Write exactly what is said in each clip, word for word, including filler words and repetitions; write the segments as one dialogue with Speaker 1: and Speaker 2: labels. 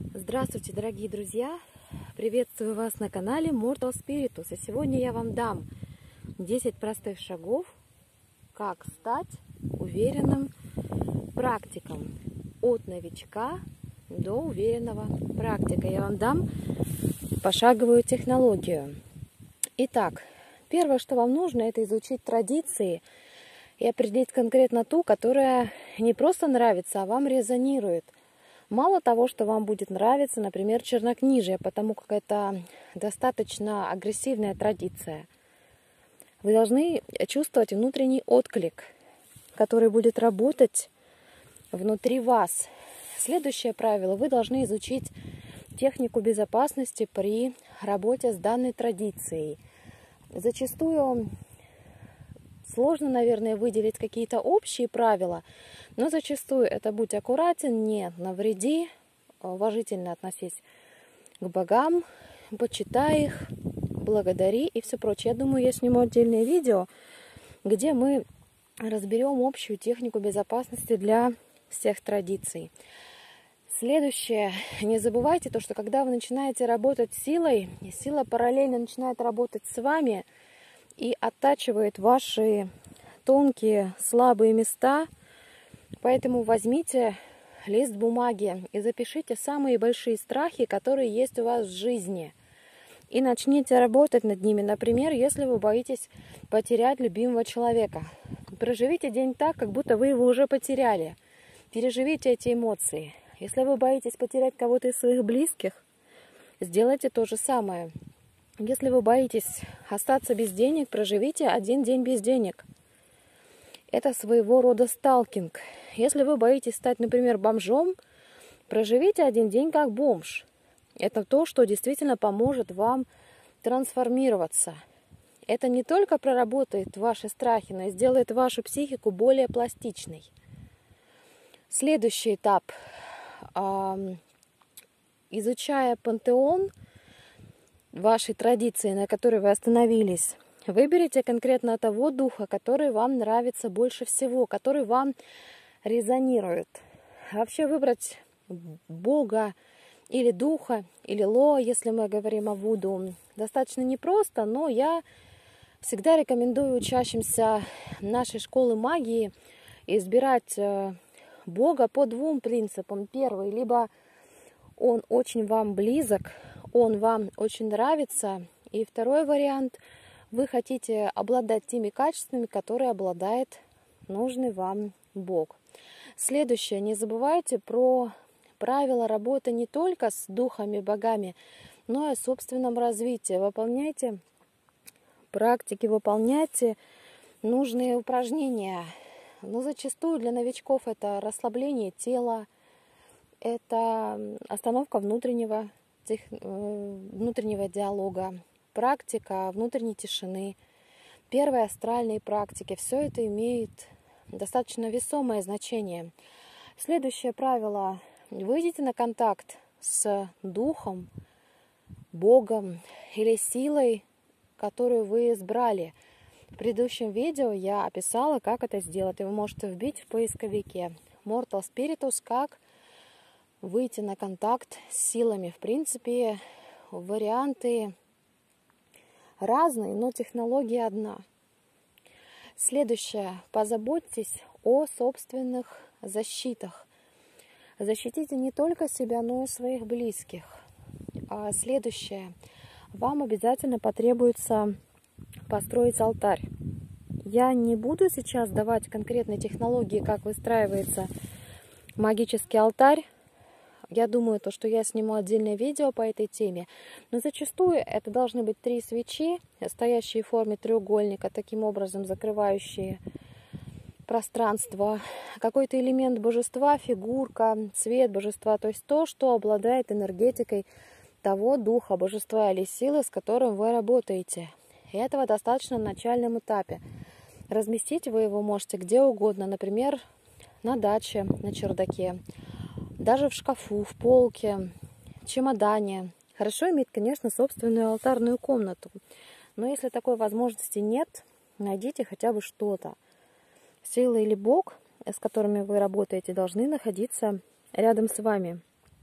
Speaker 1: Здравствуйте, дорогие друзья! Приветствую вас на канале Mortal Spiritus. И сегодня я вам дам десять простых шагов, как стать уверенным практиком. От новичка до уверенного практика. Я вам дам пошаговую технологию. Итак, первое, что вам нужно, это изучить традиции и определить конкретно ту, которая не просто нравится, а вам резонирует. Мало того, что вам будет нравиться, например, чернокнижие, потому как это достаточно агрессивная традиция, вы должны чувствовать внутренний отклик, который будет работать внутри вас. Следующее правило. Вы должны изучить технику безопасности при работе с данной традицией. Зачастую сложно, наверное, выделить какие-то общие правила, но зачастую это будь аккуратен, не навреди, уважительно относись к богам, почитай их, благодари и все прочее. Я думаю, я сниму отдельное видео, где мы разберем общую технику безопасности для всех традиций. Следующее. Не забывайте то, что когда вы начинаете работать силой, сила параллельно начинает работать с вами и оттачивает ваши тонкие, слабые места. Поэтому возьмите лист бумаги и запишите самые большие страхи, которые есть у вас в жизни. И начните работать над ними. Например, если вы боитесь потерять любимого человека. Проживите день так, как будто вы его уже потеряли. Переживите эти эмоции. Если вы боитесь потерять кого-то из своих близких, сделайте то же самое. Если вы боитесь остаться без денег, проживите один день без денег. Это своего рода сталкинг. Если вы боитесь стать, например, бомжом, проживите один день как бомж. Это то, что действительно поможет вам трансформироваться. Это не только проработает ваши страхи, но и сделает вашу психику более пластичной. Следующий этап. Изучая пантеон вашей традиции, на которой вы остановились, выберите конкретно того духа, который вам нравится больше всего, который вам резонирует. Вообще выбрать бога или духа, или ло, если мы говорим о вуду, достаточно непросто, но я всегда рекомендую учащимся нашей школы магии избирать бога по двум принципам. Первый, либо он очень вам близок, он вам очень нравится. И второй вариант, вы хотите обладать теми качествами, которые обладает нужный вам бог. Следующее, не забывайте про правила работы не только с духами, богами, но и о собственном развитии. Выполняйте практики, выполняйте нужные упражнения. Но зачастую для новичков это расслабление тела, это остановка внутреннего, тех, внутреннего диалога, практика внутренней тишины, первые астральные практики. Все это имеет достаточно весомое значение. Следующее правило. Выйдите на контакт с духом, богом или силой, которую вы избрали. В предыдущем видео я описала, как это сделать. И вы можете вбить в поисковике Mortal Spiritus, как выйти на контакт с силами. В принципе, варианты разные, но технология одна. Следующее. Позаботьтесь о собственных защитах. Защитите не только себя, но и своих близких. А следующее. Вам обязательно потребуется построить алтарь. Я не буду сейчас давать конкретные технологии, как выстраивается магический алтарь. Я думаю, то, что я сниму отдельное видео по этой теме. Но зачастую это должны быть три свечи, стоящие в форме треугольника, таким образом закрывающие пространство. Какой-то элемент божества, фигурка, цвет божества. То есть то, что обладает энергетикой того духа, божества или силы, с которым вы работаете. И этого достаточно на начальном этапе. Разместить вы его можете где угодно, например, на даче, на чердаке, даже в шкафу, в полке, чемодане. Хорошо иметь, конечно, собственную алтарную комнату. Но если такой возможности нет, найдите хотя бы что-то. Сила или бог, с которыми вы работаете, должны находиться рядом с вами.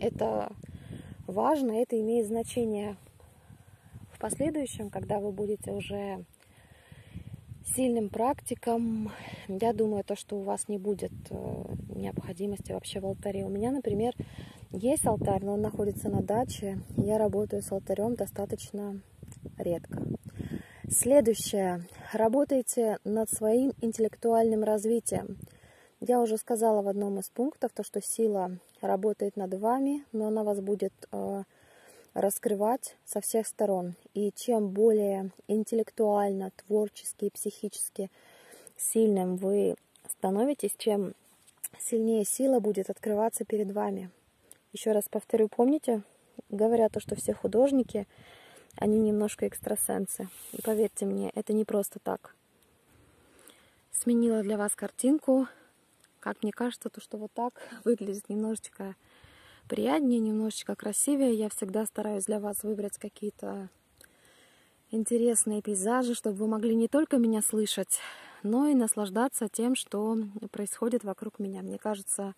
Speaker 1: Это важно, это имеет значение в последующем, когда вы будете уже сильным практиком. Я думаю, то, что у вас не будет необходимости вообще в алтаре. У меня, например, есть алтарь, но он находится на даче. Я работаю с алтарем достаточно редко. Следующее. Работайте над своим интеллектуальным развитием. Я уже сказала в одном из пунктов, то, что сила работает над вами, но она вас будет э, раскрывать со всех сторон. И чем более интеллектуально, творчески, психически сильным вы становитесь, чем сильнее сила будет открываться перед вами. Еще раз повторю, помните, говорят то, что все художники, они немножко экстрасенсы. И поверьте мне, это не просто так. Сменила для вас картинку. Как мне кажется, то, что вот так выглядит немножечко приятнее, немножечко красивее. Я всегда стараюсь для вас выбрать какие-то интересные пейзажи, чтобы вы могли не только меня слышать, но и наслаждаться тем, что происходит вокруг меня. Мне кажется,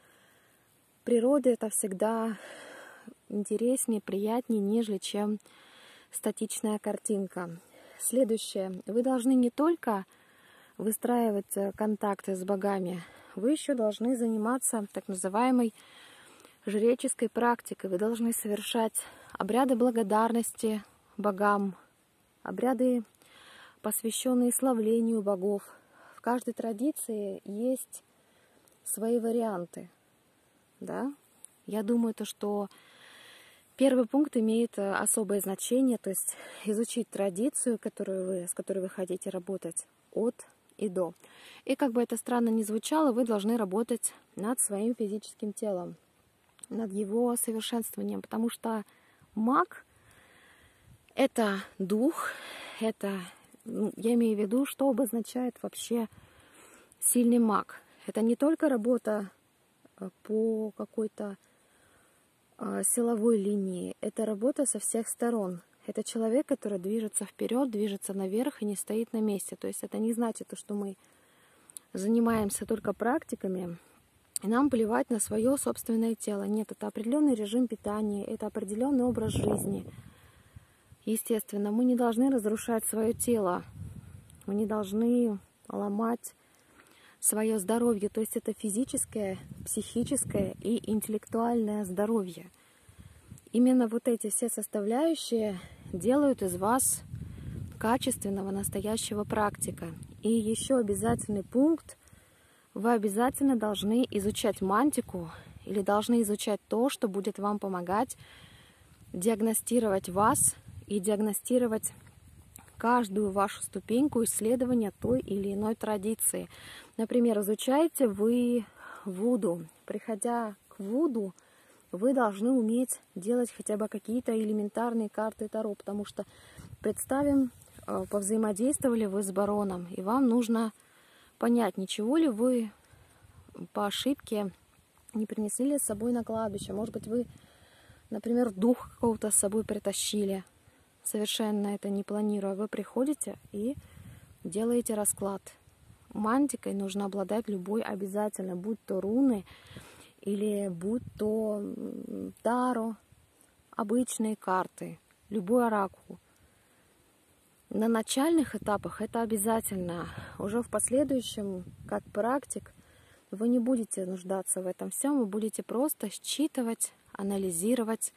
Speaker 1: в природе это всегда интереснее, приятнее, нежели чем статичная картинка. Следующее. Вы должны не только выстраивать контакты с богами, вы еще должны заниматься так называемой жреческой практикой. Вы должны совершать обряды благодарности богам, обряды, посвященные славлению богов. В каждой традиции есть свои варианты. Да? Я думаю, то, что первый пункт имеет особое значение, то есть изучить традицию, которую вы, с которой вы хотите работать от и до. И как бы это странно ни звучало, вы должны работать над своим физическим телом, над его совершенствованием, потому что маг — это дух, это, я имею в виду, что обозначает вообще сильный маг. Это не только работа по какой-то силовой линии, это работа со всех сторон. Это человек, который движется вперед, движется наверх и не стоит на месте. То есть это не значит, что мы занимаемся только практиками, и нам плевать на свое собственное тело. Нет, это определенный режим питания, это определенный образ жизни. Естественно, мы не должны разрушать свое тело, мы не должны ломать свое здоровье. То есть это физическое, психическое и интеллектуальное здоровье. Именно вот эти все составляющие делают из вас качественного, настоящего практика. И еще обязательный пункт. Вы обязательно должны изучать мантику или должны изучать то, что будет вам помогать диагностировать вас и диагностировать каждую вашу ступеньку исследования той или иной традиции. Например, изучаете вы вуду. Приходя к вуду, вы должны уметь делать хотя бы какие-то элементарные карты Таро, потому что, представим, повзаимодействовали вы с бароном, и вам нужно понять, ничего ли вы по ошибке не принесли с собой на кладбище. Может быть, вы, например, дух какого-то с собой притащили, совершенно это не планируя. Вы приходите и делаете расклад. Мантикой нужно обладать любой обязательно, будь то руны, или будь то таро, обычные карты, любой оракул. На начальных этапах это обязательно. Уже в последующем, как практик, вы не будете нуждаться в этом всем, вы будете просто считывать, анализировать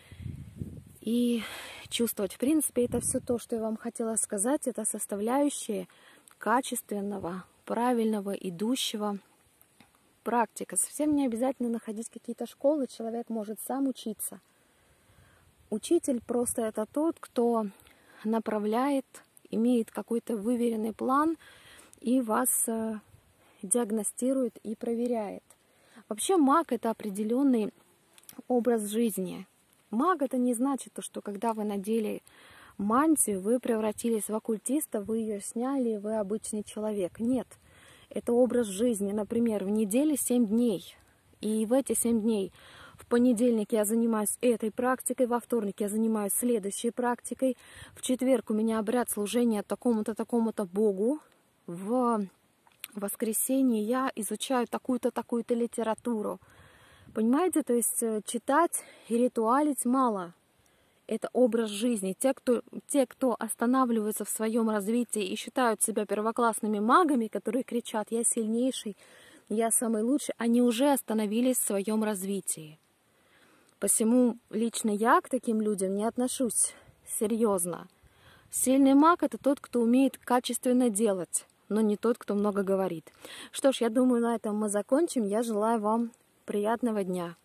Speaker 1: и чувствовать. В принципе, это все то, что я вам хотела сказать. Это составляющие качественного, правильного, идущего практика. Совсем не обязательно находить какие-то школы, человек может сам учиться. Учитель просто это тот, кто направляет, имеет какой-то выверенный план и вас э, диагностирует и проверяет. Вообще маг — это определенный образ жизни. Маг — это не значит, что когда вы надели мантию, вы превратились в оккультиста, вы ее сняли, и вы обычный человек. Нет. Это образ жизни. Например, в неделе семь дней. И в эти семь дней в понедельник я занимаюсь этой практикой, во вторник я занимаюсь следующей практикой, в четверг у меня обряд служения такому-то, такому-то Богу, в воскресенье я изучаю такую-то, такую-то литературу. Понимаете, то есть читать и ритуалить мало. Это образ жизни. Те кто, те, кто останавливаются в своем развитии и считают себя первоклассными магами, которые кричат «я сильнейший», «я самый лучший», они уже остановились в своем развитии. Посему лично я к таким людям не отношусь серьезно. Сильный маг — это тот, кто умеет качественно делать, но не тот, кто много говорит. Что ж, я думаю, на этом мы закончим. Я желаю вам приятного дня.